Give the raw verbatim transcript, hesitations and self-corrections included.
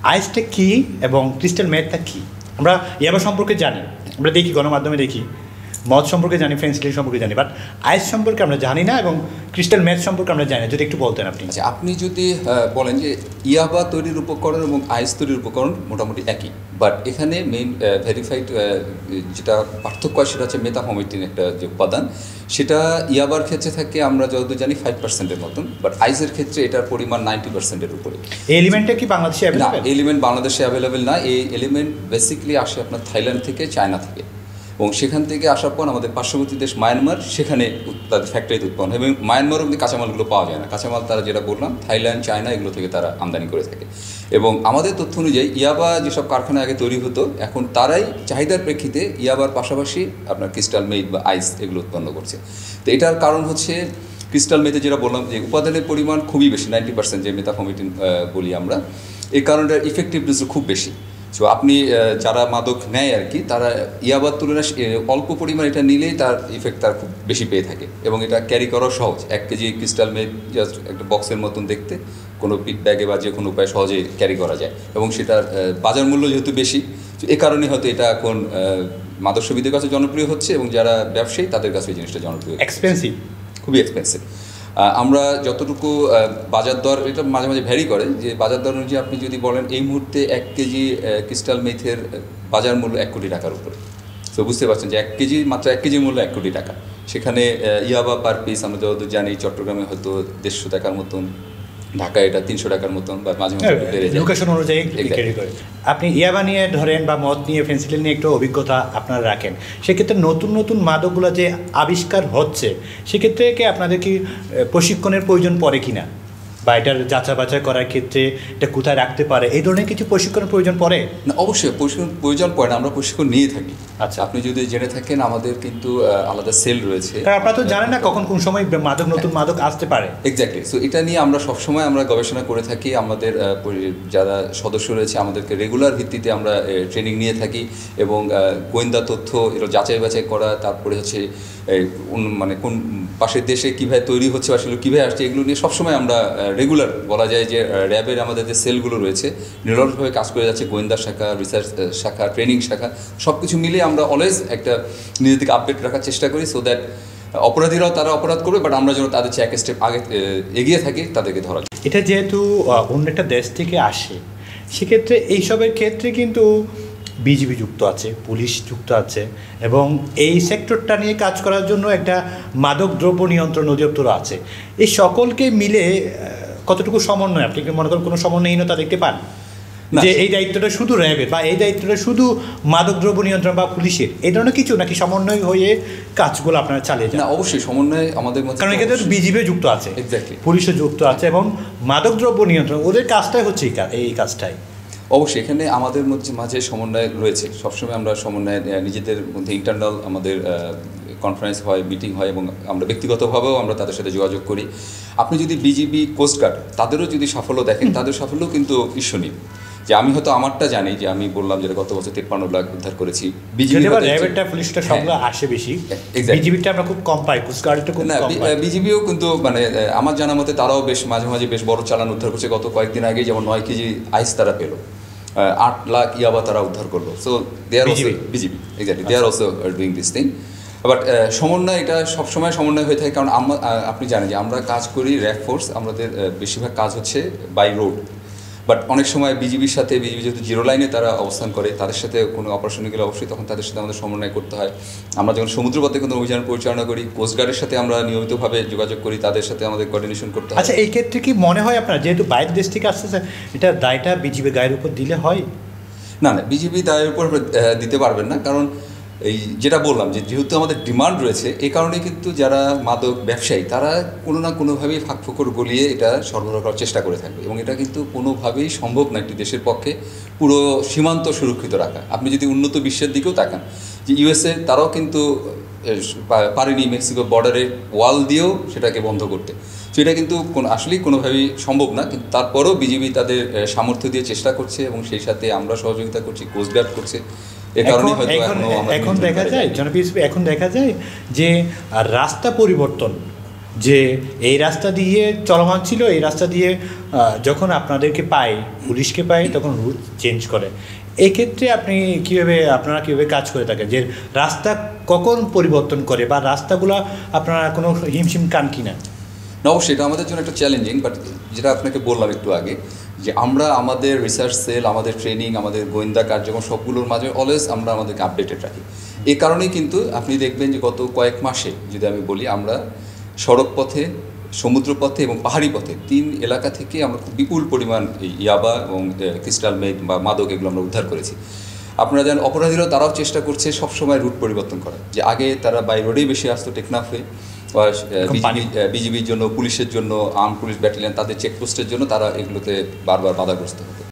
আইসটা কী এবং ক্রিস্টাল মেথটা কী? আমরা ইয়াবা সম্পর্কে জানি, আমরা দেখি গণমাধ্যমে দেখি, মদ সম্পর্কে জানি, ফেন্সিডিল সম্পর্কে জানি, বাট আইস সম্পর্কে আমরা জানি না এবং ক্রিস্টাল মেথ সম্পর্কে আমরা জানি না। যদি একটু বলতেন আপনি। আচ্ছা, আপনি যদি বলেন যে ইয়াবা তৈরির উপকরণ এবং আইস তৈরির উপকরণ মোটামুটি একই, বাট এখানে মেইন ভেরিফাইড যেটা পার্থক্য হয় সেটা হচ্ছে মেথাফর্মিটিন একটা যে উপাদান, সেটা ইয়াবার ক্ষেত্রে থাকে আমরা যতদূর জানি ফাইভ পার্সেন্টের মতন, বাট আইসের ক্ষেত্রে এটার পরিমাণ নাইনটি পার্সেন্টের উপরে। এই এলিমেন্টটা কি বাংলাদেশে না, এলিমেন্ট বাংলাদেশে অ্যাভেলেবেল না। এই এলিমেন্ট বেসিকলি আসে আপনার থাইল্যান্ড থেকে, চায়না থেকে, এবং সেখান থেকে আসার পর আমাদের পার্শ্ববর্তী দেশ মায়ানমার, সেখানে তাদের ফ্যাক্টরিতে উৎপন্ন হয়, এবং মায়ানমারও কিন্তু কাঁচামালগুলো পাওয়া যায় না। কাঁচামাল তারা যেটা বললাম থাইল্যান্ড, চায়না এগুলো থেকে তারা আমদানি করে থাকে। এবং আমাদের তথ্য অনুযায়ী ইয়াবা যেসব কারখানা আগে তৈরি হতো, এখন তারাই চাহিদার প্রেক্ষিতে ইয়াবার পাশাপাশি আপনার ক্রিস্টাল মেথ বা আইস এগুলো উৎপন্ন করছে। তো এটার কারণ হচ্ছে ক্রিস্টাল মেথে যেটা বললাম যে উপাদানের পরিমাণ খুবই বেশি, নাইনটি পার্সেন্ট যে মেথাফর্মিটিন বলি আমরা, এই কারণটার ইফেক্টিভনেসও খুব বেশি। সো আপনি যারা মাদক নেয় আর কি, তারা ইয়াবার তুলনায় অল্প পরিমাণ এটা নিলেই তার ইফেক্ট তার খুব বেশি পেয়ে থাকে, এবং এটা ক্যারি করাও সহজ। এক কেজি ক্রিস্টাল মেথ জাস্ট একটা বক্সের মতন দেখতে, কোনো পিট ব্যাগে বা যে কোনো উপায়ে সহজে ক্যারি করা যায়, এবং সেটার বাজার মূল্য যেহেতু বেশি, এ কারণে হয়তো এটা এখন মাদকসেবীদের কাছে জনপ্রিয় হচ্ছে, এবং যারা ব্যবসায়ী তাদের কাছে এই জিনিসটা জনপ্রিয়। এক্সপেন্সিভ, খুবই এক্সপেন্সিভ। আমরা যতটুকু বাজার দর, এটা মাঝে মাঝে ভ্যারি করে, যে বাজার দর অনুযায়ী আপনি যদি বলেন এই মুহূর্তে এক কেজি ক্রিস্টাল মেথের বাজার মূল্য এক কোটি টাকার উপরে। তো বুঝতে পারছেন যে এক কেজি মাত্র এক কেজির মূল্য এক কোটি টাকা। সেখানে ইয়াবা পার পিস আমরা যতদূর জানি চট্টগ্রামে হয়তো দেড়শো টাকার মতন, ঢাকায় এটা তিনশো টাকার মতন, বা মাঝে মাঝে বেড়ে যায় লোকেশন অনুযায়ী ক্যারি করে। আপনি ইয়াবা নিয়ে ধরেন বা মদ নিয়ে, ফেন্সিডিল নিয়ে একটু অভিজ্ঞতা আপনারা রাখেন, সেক্ষেত্রে নতুন নতুন মাদকগুলো যে আবিষ্কার হচ্ছে, সেক্ষেত্রে কি আপনাদের কি প্রশিক্ষণের প্রয়োজন পড়ে কিনা, বা এটার যাচাই বাছাই করার ক্ষেত্রে এটা কোথায় রাখতে পারে, এই ধরনের কিছু প্রশিক্ষণের প্রয়োজন পড়ে? না, অবশ্যই প্রশিক্ষণ প্রয়োজন পড়ে না, আমরা প্রশিক্ষণ নিয়ে থাকি। আচ্ছা, আপনি যদি জেনে থাকেন আমাদের কিন্তু আলাদা সেল রয়েছে, কারণ আপনারা তো জানেন না কখন কোন সময় মাদক, নতুন মাদক আসতে পারে। এক্স্যাক্টলি। সো এটা নিয়ে আমরা সবসময় আমরা গবেষণা করে থাকি। আমাদের যারা সদস্য রয়েছে আমাদেরকে রেগুলার ভিত্তিতে আমরা ট্রেনিং নিয়ে থাকি, এবং গোয়েন্দা তথ্য এটা যাচাই বাছাই করা, তারপরে হচ্ছে মানে কোন পাশের দেশে কীভাবে তৈরি হচ্ছে বা সেগুলো কীভাবে আসছে, এগুলো নিয়ে সবসময় আমরা রেগুলার, বলা যায় যে র্যাবের আমাদের যে সেলগুলো রয়েছে নিরলসভাবে কাজ করে যাচ্ছে, গোয়েন্দা শাখা, রিসার্চ শাখা, ট্রেনিং শাখা, সব কিছু মিলে আমরা অলওয়েজ একটা নিজেদেরকে আপডেট রাখার চেষ্টা করি, সো দ্যাট অপরাধীরাও তারা অপরাধ করবে, বাট আমরা যেন তাদের চেয়ে এক স্টেপ আগে এগিয়ে থাকি তাদেরকে ধরা। এটা যেহেতু অন্য একটা দেশ থেকে আসে, সেক্ষেত্রে এইসবের ক্ষেত্রে কিন্তু বিজিবি যুক্ত আছে, পুলিশ যুক্ত আছে, এবং এই সেক্টরটা নিয়ে কাজ করার জন্য একটা মাদক দ্রব্য নিয়ন্ত্রণ অধিদপ্তর আছে। এই সকলকে মিলে কতটুকু সমন্বয়, আপনি কি মনে করেন কোনো সমন্বয়হীনতা দেখতে পান যে এই দায়িত্বটা শুধু র্যাবের, বা এই দায়িত্বটা শুধু মাদক দ্রব্য নিয়ন্ত্রণ বা পুলিশের, এই ধরনের কিছু, নাকি সমন্বয় হয়ে কাজগুলো আপনারা চালিয়ে যান? না, অবশ্যই সমন্বয় আমাদের মধ্যে, কারণ এক্ষেত্রে বিজিবিও যুক্ত আছে, এক্স্যাক্টলি, পুলিশও যুক্ত আছে, এবং মাদক দ্রব্য নিয়ন্ত্রণ ওদের কাজটাই হচ্ছে এই কাজটাই। অবশ্যই এখানে আমাদের মধ্যে মাঝে সমন্বয় রয়েছে, সবসময় আমরা সমন্বয় নিজেদের মধ্যে ইন্টারনাল আমাদের কনফারেন্স হয়, মিটিং হয়, এবং আমরা ব্যক্তিগতভাবেও আমরা তাদের সাথে যোগাযোগ করি। আপনি যদি বিজিবি, কোস্টগার্ড তাদেরও যদি সাফল্য দেখেন, তাদের সাফল্য কিন্তু ঈর্ষণীয়। যে আমি হয়তো আমারটা জানি, যে আমি বললাম যে গত বছর তিপ্পান্ন লাখ উদ্ধার করেছি, বিজিবি র্যাবেরটা, পুলিশটা সবগুলো আসে বেশি, বিজিবিটা আমরা খুব কম পাই, কোস্টগার্ডটা খুব কম পাই। বিজিবিও কিন্তু মানে আমার জানা মতে তারাও বেশ মাঝে মাঝে বেশ বড় চালান উদ্ধার করছে। গত কয়েকদিন আগে যেমন নয় কেজি আইস তারা পেলো, আট লাখ ইয়াবা তারা উদ্ধার করলো। So they are also BGB, exactly, they are also doing this thing. But সমন্বয়, এটা সবসময় সমন্বয় হয়ে থাকে, কারণ আমরা, আপনি জানেন যে আমরা কাজ করি র্যাব ফোর্স, আমাদের বেশিরভাগ কাজ হচ্ছে বাই রোড, বাট অনেক সময় বিজিবির সাথে, বিজিবি যেহেতু জিরো লাইনে তারা অবস্থান করে, তাদের সাথে কোনো অপারেশনে গেলে অবশ্যই তখন তাদের সাথে আমাদের সমন্বয় করতে হয়। আমরা যখন সমুদ্রপথে কোনো অভিযান পরিচালনা করি, কোস্টগার্ডের সাথে আমরা নিয়মিতভাবে যোগাযোগ করি, তাদের সাথে আমাদের কোঅর্ডিনেশন করতে হয়। আচ্ছা, এই ক্ষেত্রে কি মনে হয় আপনার, যেহেতু বাইরের দেশ থেকে আসতেছে, এটা দায়টা বিজিবি গায়ের উপর দিলে হয়? না না, বিজিবি দায়ের উপর দিতে পারবেন না, কারণ এই যেটা বললাম যে যেহেতু আমাদের ডিমান্ড রয়েছে, এই কারণে কিন্তু যারা মাদক ব্যবসায়ী তারা কোনো না কোনোভাবেই ফাঁকফোকর গলিয়ে এটা সরবরাহ করার চেষ্টা করে থাকবে, এবং এটা কিন্তু কোনোভাবেই সম্ভব না একটি দেশের পক্ষে পুরো সীমান্ত সুরক্ষিত রাখা। আপনি যদি উন্নত বিশ্বের দিকেও তাকান, যে ইউএসএ তারাও কিন্তু পারেনি মেক্সিকো বর্ডারে ওয়াল দিয়েও সেটাকে বন্ধ করতে। তো এটা কিন্তু আসলেই কোনোভাবেই সম্ভব না, কিন্তু তারপরেও বিজিবি তাদের সামর্থ্য দিয়ে চেষ্টা করছে, এবং সেই সাথে আমরা সহযোগিতা করছি, কোস্টগার্ড করছে। এখন দেখা যায় জনপ্রিয়, এখন দেখা যায় যে রাস্তা পরিবর্তন যে এই রাস্তা দিয়ে চলমান ছিল, এই রাস্তা দিয়ে আহ, যখন আপনাদেরকে পায়, পুলিশকে পায়, তখন রুট চেঞ্জ করে। এক্ষেত্রে আপনি কীভাবে আপনারা কীভাবে কাজ করে থাকেন, যে রাস্তা কখন পরিবর্তন করে বা রাস্তাগুলো আপনারা কোনো হিমশিম কান কিনা? না, অবশ্যই এটা আমাদের জন্য একটা চ্যালেঞ্জিং, বাট যেটা আপনাকে বললাম একটু আগে, যে আমরা আমাদের রিসার্চ সেল, আমাদের ট্রেনিং, আমাদের গোয়েন্দা কার্যক্রম সবগুলোর মাঝে অলওয়েজ আমরা আমাদেরকে আপডেটেড রাখি। এই কারণেই কিন্তু আপনি দেখবেন যে গত কয়েক মাসে যদি আমি বলি, আমরা সড়ক পথে, সমুদ্র পথে এবং পাহাড়ি পথে তিন এলাকা থেকে আমরা খুব বিপুল পরিমাণ এই ইয়াবা এবং ক্রিস্টাল মেঘ বা মাদক এগুলো আমরা উদ্ধার করেছি। আপনারা জানেন অপরাধীরাও তারাও চেষ্টা করছে সবসময় রুট পরিবর্তন করা, যে আগে তারা বাই রোডেই বেশি আসতো টেকনাফ হয়ে, বিজিবির জন্য, পুলিশের জন্য, আর্ম পুলিশ ব্যাটালিয়ন তাদের চেকপোস্টের জন্য তারা এগুলোতে বারবার বাধাগ্রস্ত হতো।